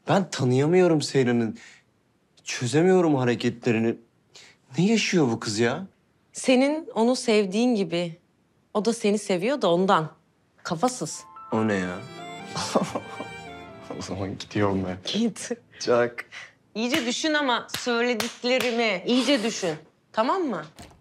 Ben tanıyamıyorum Seyran'ı. Çözemiyorum hareketlerini. Ne yaşıyor bu kız ya? Senin onu sevdiğin gibi o da seni seviyor da ondan. Kafasız. O ne ya? O zaman gidiyorum ben. Git. Çak. İyice düşün ama söylediklerimi. İyice düşün. Tamam mı?